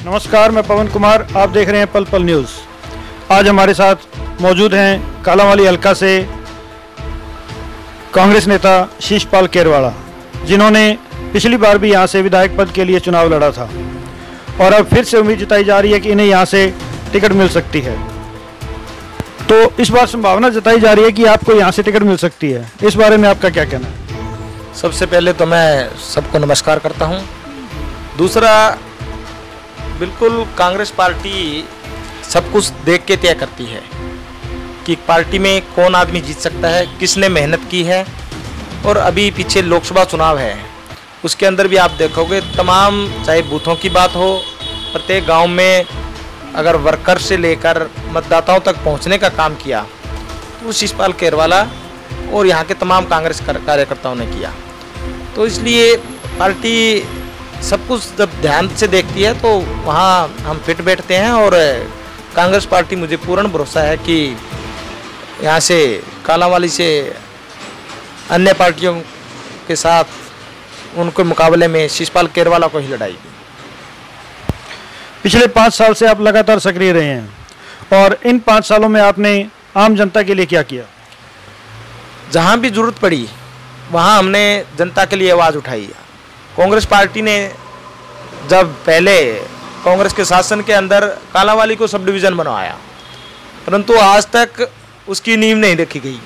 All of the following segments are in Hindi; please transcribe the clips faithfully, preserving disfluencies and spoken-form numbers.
नमस्कार, मैं पवन कुमार, आप देख रहे हैं पल पल न्यूज़। आज हमारे साथ मौजूद हैं कालांवाली हल्का से कांग्रेस नेता शीशपाल केरवाड़ा, जिन्होंने पिछली बार भी यहां से विधायक पद के लिए चुनाव लड़ा था और अब फिर से उम्मीद जताई जा रही है कि इन्हें यहां से टिकट मिल सकती है। तो इस बार संभावना जताई जा रही है कि आपको यहां से टिकट मिल सकती है। इस बारे में आपका क्या कहना है? सबसे पहले तो मैं सबको नमस्कार करता हूं। दूसरा, बिल्कुल कांग्रेस पार्टी सब कुछ देख के तय करती है कि पार्टी में कौन आदमी जीत सकता है, किसने मेहनत की है। और अभी पीछे लोकसभा चुनाव है, उसके अंदर भी आप देखोगे तमाम, चाहे बूथों की बात हो, प्रत्येक गांव में अगर वर्कर से लेकर मतदाताओं तक पहुंचने का काम किया तो शीशपाल केरवाड़ा और यहाँ के तमाम कांग्रेस कार्यकर्ताओं ने किया। तो इसलिए पार्टी सब कुछ जब ध्यान से देखती है तो वहाँ हम फिट बैठते हैं। और कांग्रेस पार्टी, मुझे पूर्ण भरोसा है कि यहाँ से कालांवाली से अन्य पार्टियों के साथ उनके मुकाबले में शीशपाल केरवाड़ा को ही लड़ाएगी। पिछले पाँच साल से आप लगातार सक्रिय रहे हैं और इन पाँच सालों में आपने आम जनता के लिए क्या किया? जहाँ भी जरूरत पड़ी वहाँ हमने जनता के लिए आवाज़ उठाई। कांग्रेस पार्टी ने जब पहले कांग्रेस के शासन के अंदर कालांवाली को सब डिवीज़न बनवाया, परंतु आज तक उसकी नींव नहीं रखी गई।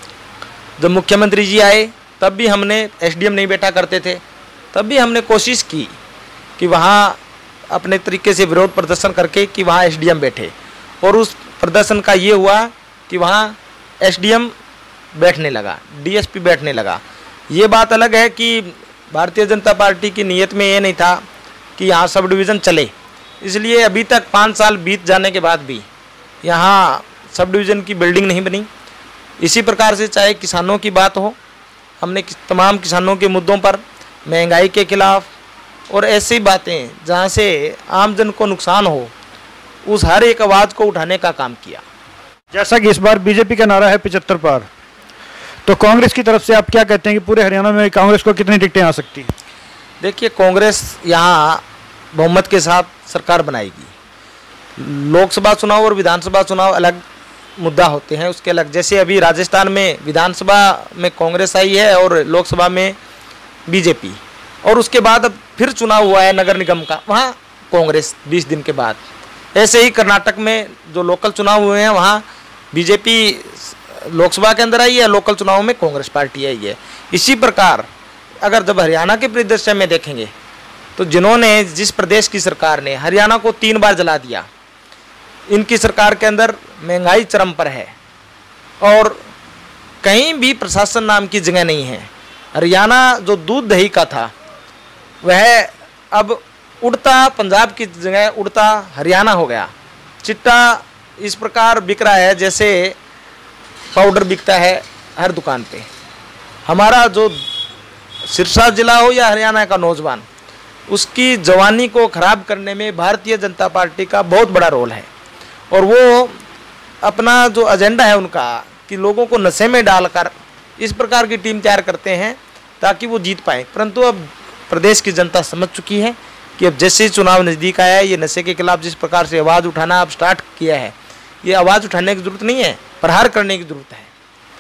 जब मुख्यमंत्री जी आए तब भी हमने, एसडीएम नहीं बैठा करते थे, तब भी हमने कोशिश की कि वहाँ अपने तरीके से विरोध प्रदर्शन करके कि वहाँ एसडीएम बैठे। और उस प्रदर्शन का ये हुआ कि वहाँ एसडीएम बैठने लगा, डीएसपी बैठने लगा। ये बात अलग है कि भारतीय जनता पार्टी की नीयत में ये नहीं था कि यहाँ सब डिवीज़न चले, इसलिए अभी तक पाँच साल बीत जाने के बाद भी यहाँ सब डिवीज़न की बिल्डिंग नहीं बनी। इसी प्रकार से चाहे किसानों की बात हो, हमने तमाम किसानों के मुद्दों पर, महंगाई के खिलाफ और ऐसी बातें जहाँ से आम जन को नुकसान हो, उस हर एक आवाज़ को उठाने का काम किया। जैसा कि इस बार बीजेपी का नारा है पिचहत्तर पार, तो कांग्रेस की तरफ से आप क्या कहते हैं कि पूरे हरियाणा में कांग्रेस को कितनी टिकटें आ सकती हैं? देखिए, कांग्रेस यहाँ बहुमत के साथ सरकार बनाएगी। लोकसभा चुनाव और विधानसभा चुनाव अलग मुद्दा होते हैं, उसके अलग। जैसे अभी राजस्थान में विधानसभा में कांग्रेस आई है और लोकसभा में बीजेपी, और उसके बाद अब फिर चुनाव हुआ है नगर निगम का, वहाँ कांग्रेस बीस दिन के बाद। ऐसे ही कर्नाटक में जो लोकल चुनाव हुए हैं वहाँ बीजेपी लोकसभा के अंदर आई है, लोकल चुनाव में कांग्रेस पार्टी आई है। इसी प्रकार अगर जब हरियाणा के परिदृश्य में देखेंगे तो जिन्होंने, जिस प्रदेश की सरकार ने हरियाणा को तीन बार जला दिया, इनकी सरकार के अंदर महंगाई चरम पर है और कहीं भी प्रशासन नाम की जगह नहीं है। हरियाणा जो दूध दही का था वह अब उड़ता पंजाब की जगह उड़ता हरियाणा हो गया। चिट्टा इस प्रकार बिक रहा है जैसे पाउडर बिकता है हर दुकान पे। हमारा जो सिरसा जिला हो या हरियाणा का नौजवान, उसकी जवानी को खराब करने में भारतीय जनता पार्टी का बहुत बड़ा रोल है। और वो अपना जो एजेंडा है उनका कि लोगों को नशे में डालकर इस प्रकार की टीम तैयार करते हैं ताकि वो जीत पाए। परंतु अब प्रदेश की जनता समझ चुकी है कि अब जैसे ही चुनाव नज़दीक आया है, ये नशे के खिलाफ जिस प्रकार से आवाज़ उठाना अब स्टार्ट किया है, ये आवाज़ उठाने की ज़रूरत नहीं है, प्रहार करने की ज़रूरत है।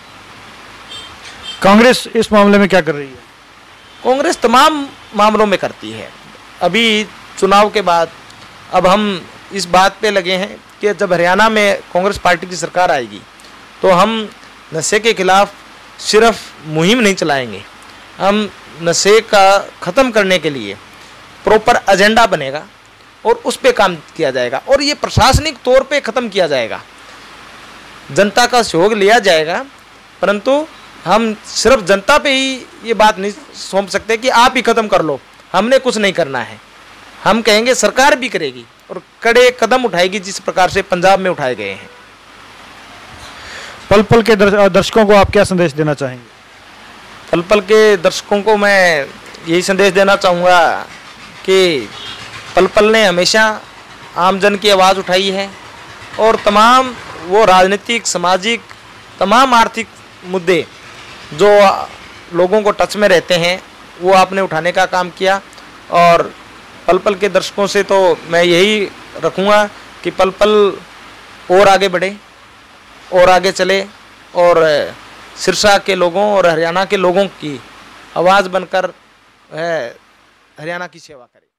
कांग्रेस इस मामले में क्या कर रही है? कांग्रेस तमाम मामलों में करती है। अभी चुनाव के बाद अब हम इस बात पे लगे हैं कि जब हरियाणा में कांग्रेस पार्टी की सरकार आएगी तो हम नशे के खिलाफ सिर्फ मुहिम नहीं चलाएंगे, हम नशे का ख़त्म करने के लिए प्रॉपर एजेंडा बनेगा और उस पे काम किया जाएगा। और ये प्रशासनिक तौर पे ख़त्म किया जाएगा, जनता का सहयोग लिया जाएगा। परंतु हम सिर्फ जनता पे ही ये बात नहीं सौंप सकते कि आप ही ख़त्म कर लो, हमने कुछ नहीं करना है। हम कहेंगे सरकार भी करेगी और कड़े कदम उठाएगी जिस प्रकार से पंजाब में उठाए गए हैं। पल पल के दर्शकों को आप क्या संदेश देना चाहेंगे? पल पल के दर्शकों को मैं यही संदेश देना चाहूँगा कि पल पल ने हमेशा आम जन की आवाज़ उठाई है और तमाम वो राजनीतिक, सामाजिक, तमाम आर्थिक मुद्दे जो लोगों को टच में रहते हैं वो आपने उठाने का काम किया। और पल पल के दर्शकों से तो मैं यही रखूँगा कि पल पल और आगे बढ़े और आगे चले और सिरसा के लोगों और हरियाणा के लोगों की आवाज़ बनकर हरियाणा की सेवा करे।